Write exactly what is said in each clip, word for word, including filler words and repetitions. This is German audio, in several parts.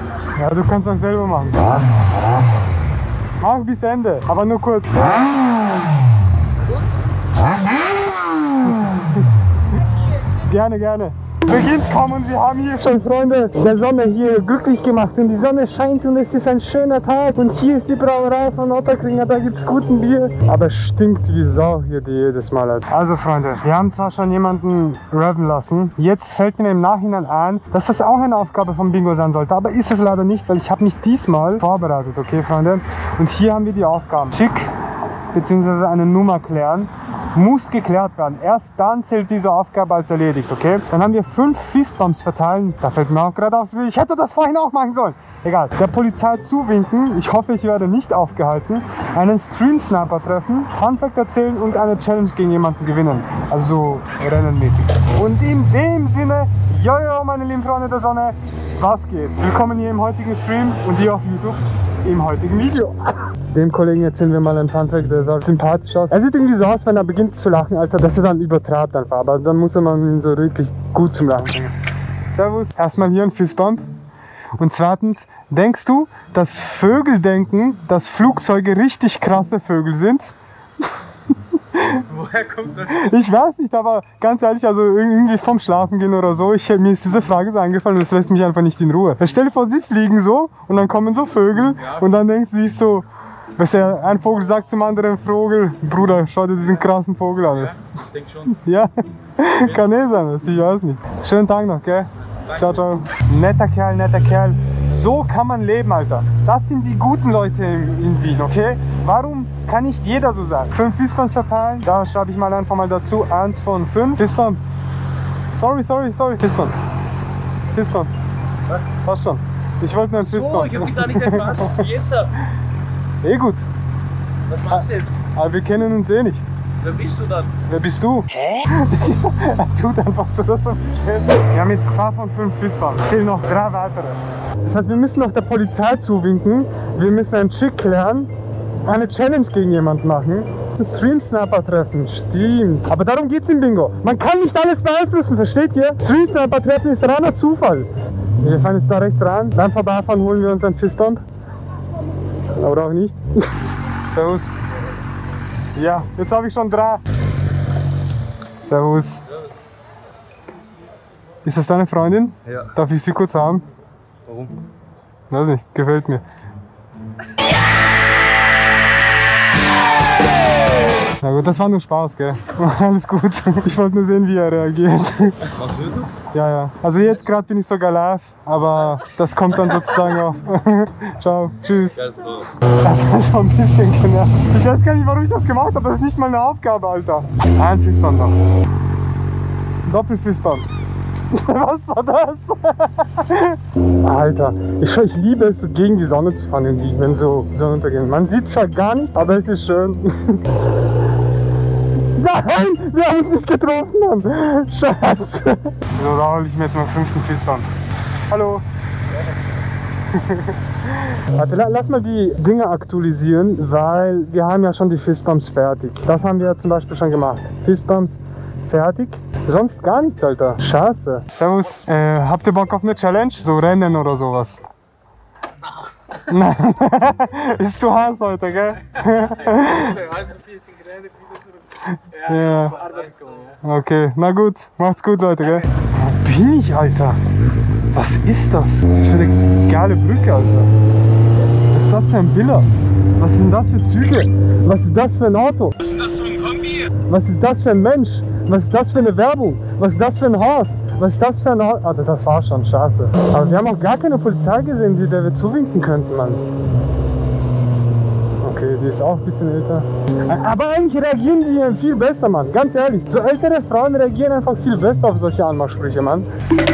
Ja, du kannst auch selber machen. Mach bis Ende, aber nur kurz. Gerne, gerne. Beginnt kaum und wir haben hier schon Freunde der Sonne hier glücklich gemacht und die Sonne scheint und es ist ein schöner Tag und hier ist die Brauerei von Ottakringer, da gibt es guten Bier, aber es stinkt wie Sau hier die jedes Mal. Also Freunde, wir haben zwar schon jemanden raven lassen, jetzt fällt mir im Nachhinein ein, dass das auch eine Aufgabe vom Bingo sein sollte, aber ist es leider nicht, weil ich habe mich diesmal vorbereitet, okay Freunde? Und hier haben wir die Aufgaben. Schick bzw. eine Nummer klären. Muss geklärt werden. Erst dann zählt diese Aufgabe als erledigt, okay? Dann haben wir fünf Fistbumps verteilen. Da fällt mir auch gerade auf, ich hätte das vorhin auch machen sollen. Egal. Der Polizei zuwinken. Ich hoffe, ich werde nicht aufgehalten. Einen Stream-Sniper treffen. Funfact erzählen und eine Challenge gegen jemanden gewinnen. Also so rennenmäßig. Und in dem Sinne, jojo, meine lieben Freunde der Sonne, was geht? Willkommen hier im heutigen Stream und hier auf YouTube. Im heutigen Video. Dem Kollegen erzählen wir mal einen Funfact, der sah sympathisch aus. Er sieht irgendwie so aus, wenn er beginnt zu lachen, Alter, dass er dann übertreibt einfach. Aber dann muss man ihn so wirklich gut zum Lachen bringen. Servus. Erstmal hier ein Fistbump. Und zweitens, denkst du, dass Vögel denken, dass Flugzeuge richtig krasse Vögel sind? Woher kommt das? Ich weiß nicht, aber ganz ehrlich, also irgendwie vom Schlafen gehen oder so, ich, mir ist diese Frage so eingefallen und es lässt mich einfach nicht in Ruhe. Stell dir vor, sie fliegen so und dann kommen so Vögel und dann denkst du sich so, weißt du, ein Vogel sagt zum anderen Vogel, Bruder, schau dir diesen krassen Vogel an. Ja, ich denke schon. Ja, kann eh sein, ich weiß nicht. Schönen Tag noch, gell? Ciao, ciao. Netter Kerl, netter Kerl. So kann man leben, Alter. Das sind die guten Leute in, in Wien, okay? Warum kann nicht jeder so sein? Fünf Fistbumps verteilen, da schreibe ich mal einfach mal dazu. Eins von fünf. Fistbump. Sorry, sorry, sorry. Fistbump. Fistbump. Was? Passt schon. Ich wollte nur ein Fistbump. So, ich hab dich gar nicht erkannt. Wie geht's da? Eh gut. Was machst du jetzt? Aber wir kennen uns eh nicht. Wer bist du dann? Wer bist du? Hä? Er tut einfach so, dass er mich kennt. Wir haben jetzt zwei von fünf Fistbumps. Es fehlen noch drei weitere. Das heißt, wir müssen noch der Polizei zuwinken. Wir müssen einen Chick klären. Eine Challenge gegen jemanden machen. Einen Stream-Sniper treffen. Stimmt. Aber darum geht's im Bingo. Man kann nicht alles beeinflussen, versteht ihr? Stream-Sniper treffen ist reiner Zufall. Wir fahren jetzt da rechts rein. Beim Vorbeifahren holen wir uns einen Fistbump. Oder auch nicht. Servus. Ja, jetzt habe ich schon drei. Servus. Ist das deine Freundin? Ja. Darf ich sie kurz haben? Warum? Weiß nicht, gefällt mir. Na gut, das war nur Spaß, gell? Alles gut. Ich wollte nur sehen, wie er reagiert. Machst du YouTube? Ja, ja. Also jetzt gerade bin ich sogar live, aber das kommt dann sozusagen auf. Ciao, tschüss. Geiles Bro. Das war schon ein bisschen genervt. Ich weiß gar nicht, warum ich das gemacht habe. Das ist nicht mal eine Aufgabe, Alter. Ein Fistbump noch. Doppelfistbump. Was war das? Alter, ich, ich liebe es, so gegen die Sonne zu fahren, irgendwie, wenn so Sonnenuntergehen. Man sieht es zwar gar nicht, aber es ist schön. Nein, wir haben uns nicht getroffen, Mann. Scheiße. So, da hole ich mir jetzt mal fünften Fistbump. Hallo. Warte, lass mal die Dinge aktualisieren, weil wir haben ja schon die Fistbumps fertig. Das haben wir ja zum Beispiel schon gemacht. Fistbumps fertig. Sonst gar nichts, Alter. Scheiße. Servus. Äh, habt ihr Bock auf eine Challenge? So Rennen oder sowas? Nein. Ist zu heiß heute, gell? Ja. Okay, na gut. Macht's gut, Leute, gell? Wo bin ich, Alter? Was ist das? Was ist das für eine geile Brücke, Alter? Was ist das für ein Biller? Was sind das für Züge? Was ist das für ein Auto? Was ist das für ein Kombi? Was ist das für ein Mensch? Was ist das für eine Werbung? Was ist das für ein Haus? Was ist das für ein Haus? Alter, das war schon scheiße. Aber wir haben auch gar keine Polizei gesehen, die der wir zuwinken könnten, Mann. Okay, die ist auch ein bisschen älter. Aber eigentlich reagieren die viel besser, Mann. Ganz ehrlich. So ältere Frauen reagieren einfach viel besser auf solche Anmachsprüche, Mann.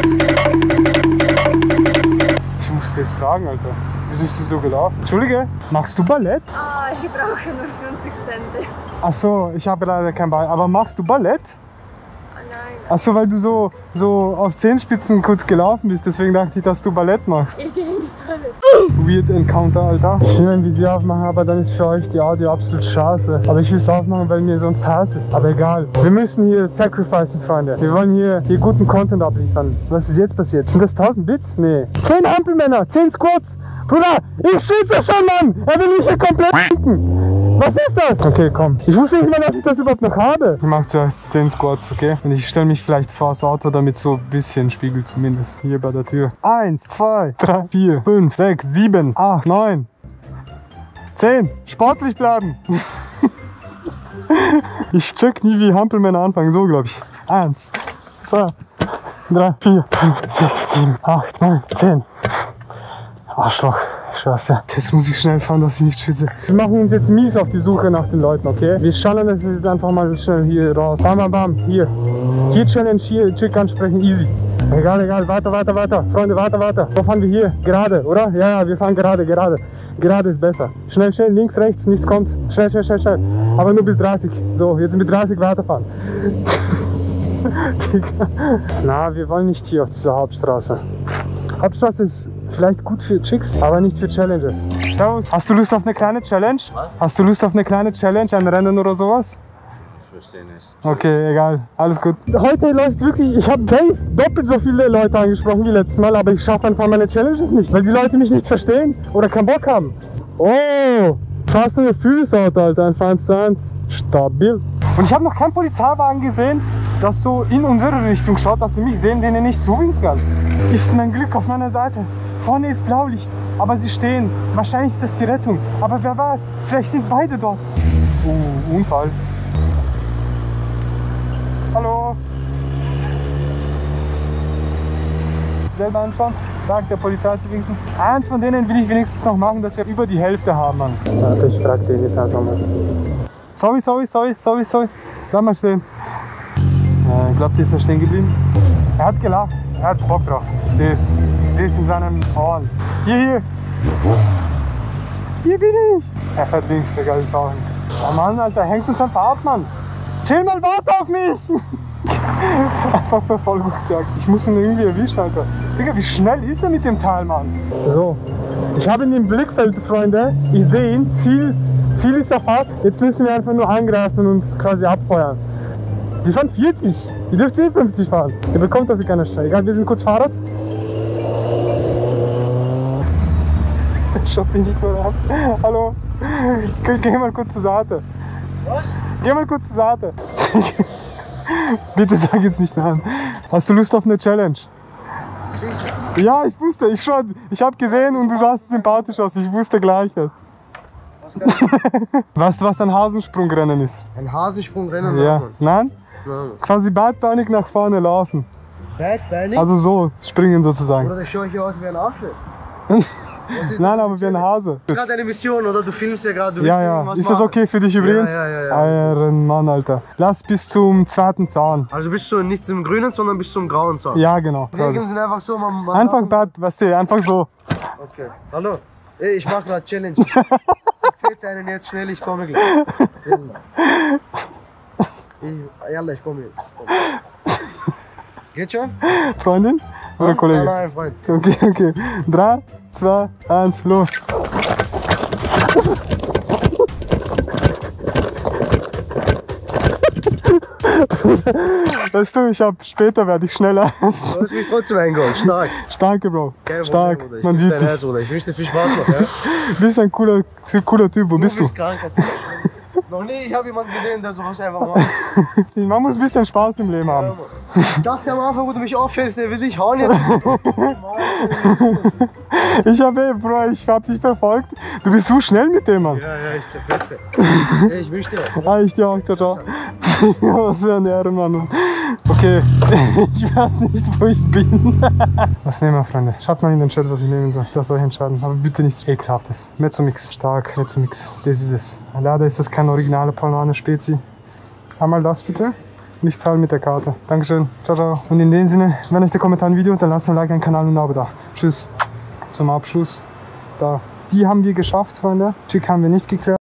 Ich musste jetzt fragen, Alter. Wieso ist sie so gelaufen? Entschuldige, machst du Ballett? Ah, ich brauche nur fünfzig Cent. Ach so, ich habe leider kein Ballett. Aber machst du Ballett? Ah, nein. Ach so, weil du so, so auf Zehenspitzen kurz gelaufen bist. Deswegen dachte ich, dass du Ballett machst. Ich gehe in die Toilette. Weird Encounter, Alter. Ich will mein Visier aufmachen, aber dann ist für euch die Audio absolut scheiße. Aber ich will es aufmachen, weil mir sonst heiß ist. Aber egal. Wir müssen hier sacrificen, Freunde. Wir wollen hier, hier guten Content abliefern. Was ist jetzt passiert? Sind das tausend Bits? Nee. zehn Ampelmänner, zehn Squats. Bruder, ich schütze schon, Mann! Er will mich hier komplett f***en. Was ist das? Okay, komm. Ich wusste nicht mal, dass ich das überhaupt noch habe. Ich mache zuerst zehn Squats, okay? Und ich stelle mich vielleicht vor das Auto, damit so ein bisschen Spiegel zumindest hier bei der Tür. Eins, zwei, drei, vier, fünf, sechs, sieben, acht, neun, zehn. Sportlich bleiben. Ich check nie, wie Hampelmänner anfangen. So, glaube ich. Eins, zwei, drei, vier, fünf, sechs, sieben, acht, neun, zehn. Arschloch, ich schwör's dir. Jetzt muss ich schnell fahren, dass ich nicht schwitze. Wir machen uns jetzt mies auf die Suche nach den Leuten, okay? Wir schallen das jetzt einfach mal schnell hier raus. Bam, bam, bam, hier. Hier Challenge, hier Chick ansprechen, easy. Egal, egal, weiter, weiter, weiter. Freunde, weiter, weiter. Wo fahren wir hier? Gerade, oder? Ja, ja, wir fahren gerade, gerade. Gerade ist besser. Schnell, schnell, links, rechts, nichts kommt. Schnell, schnell, schnell, schnell. Aber nur bis dreißig. So, jetzt mit dreißig weiterfahren. Na, wir wollen nicht hier auf dieser Hauptstraße. Hauptstraße ist vielleicht gut für Chicks, aber nicht für Challenges. Servus. Hast du Lust auf eine kleine Challenge? Was? Hast du Lust auf eine kleine Challenge, ein Rennen oder sowas? Ich verstehe nicht. Okay, egal. Alles gut. Heute läuft wirklich, ich habe safe doppelt so viele Leute angesprochen wie letztes Mal, aber ich schaffe einfach meine Challenges nicht, weil die Leute mich nicht verstehen oder keinen Bock haben. Oh, fast ein Gefühlsauto, Alter. Ein eins zu eins. Stabil. Und ich habe noch keinen Polizeiwagen gesehen, das so in unsere Richtung schaut, dass sie mich sehen, wenn er nicht zuwinken kann. Ist mein Glück auf meiner Seite. Vorne ist Blaulicht, aber sie stehen. Wahrscheinlich ist das die Rettung. Aber wer weiß, vielleicht sind beide dort. Uh, Unfall. Hallo. Selber anschauen, sagt der Polizei zu winken. Eins von denen will ich wenigstens noch machen, dass wir über die Hälfte haben, Mann. Warte, ich frag den jetzt einfach mal. Sorry, sorry, sorry, sorry, sorry. Bleib mal stehen. Äh, ich glaube, der ist da stehen geblieben. Er hat gelacht, er hat Bock drauf. Ich sehe es. Ich sehe es in seinen Ohren. Hier, hier. Hier bin ich. Er fährt links, der geile Tauchen. Oh Mann, Alter, hängt uns einfach ab, Mann. Chill mal, warte auf mich. Einfach Verfolgungsjagd. Ich muss ihn irgendwie erwischen, Alter. Digga, wie schnell ist er mit dem Teil, Mann? So, ich habe ihn im Blickfeld, Freunde. Ich sehe ihn. Ziel, Ziel ist erfasst. Jetzt müssen wir einfach nur angreifen und quasi abfeuern. Die fahren vierzig. Ihr dürft eh fünfzig fahren. Ihr bekommt dafür keine Strecke. Egal, wir sind kurz Fahrrad. Schaut mich nicht mehr ab. Hallo. Geh, geh mal kurz zur Seite. Was? Geh mal kurz zur Seite. Bitte sag jetzt nicht nein. Hast du Lust auf eine Challenge? Sicher. Ja, ich wusste. Ich schon. Ich habe gesehen und du sahst sympathisch aus. Ich wusste gleich. Was kann ich? Weißt du, was ein Hasensprungrennen ist? Ein Hasensprungrennen? Ja. Nein? Nein. Quasi beidbeinig nach vorne laufen. Beidbeinig? Also so, springen sozusagen. Oder das schaue ich aus wie ein Affe? Was ist Nein, denn aber die wie ein Challenge? Hase. Das ist gerade eine Mission, oder? Du filmst ja gerade. Du willst Ja, ja. irgendwas Ist das machen. okay für dich übrigens? Ja, ja, ja, ja. Ehrenmann, Alter. Lass bis zum zweiten Zaun. Also bist du nicht zum grünen, sondern bis zum grauen Zaun. Ja, genau. Die Regeln sind einfach so, man, man Einfach bad, weißt du, einfach so. Okay. Hallo? Ey, ich mach gerade Challenge. Zerfällt einen jetzt schnell, ich komme gleich. Ich, Jalla, ich komme jetzt. Komm. Geht schon? Freundin oder Kollege? Nein, nein, Freund. Okay, okay. drei, zwei, eins, los. Weißt du, ich hab später werde ich schneller. Du hast mich trotzdem eingeholt. Stark. Stark, Bro. Kein Stark. Problem, Bruder. Ich Man küsse sieht dein sich. Herz, Bruder. Ich wünsche dir viel Spaß noch, ja? Du bist ein cooler, cooler Typ. Wo bist Du du? bist krank, Alter. Noch nie, ich habe jemanden gesehen, der sowas einfach macht. Man muss ein bisschen Spaß im Leben haben. Ich dachte am Anfang, wo du mich auffällst, der will dich hauen jetzt. Ich habe, eh, Bro, ich hab dich verfolgt. Du bist so schnell mit dem, Mann. Ja, ja, ich zerfetze. Hey, ich wünsche dir was. Ah, ich dir auch, ciao, ciao. Ja, was für ein Ehrenmann. Okay, ich weiß nicht, wo ich bin. Was nehmen wir, Freunde? Schaut mal in den Chat, was ich nehmen soll. Ich lasse euch entscheiden. Aber bitte nichts Ekelhaftes. Mezzomix, stark, Mezzomix. Das ist es. Leider ist das kein originale Paulaner Spezi. Einmal das bitte. Nicht teilen mit der Karte. Dankeschön. Ciao, ciao. Und in dem Sinne, wenn euch der Kommentar ein Video, dann lasst ein Like, einen Kanal und ein Abo da. Tschüss. Zum Abschluss. Da. Die haben wir geschafft, Freunde. Chick haben wir nicht geklärt.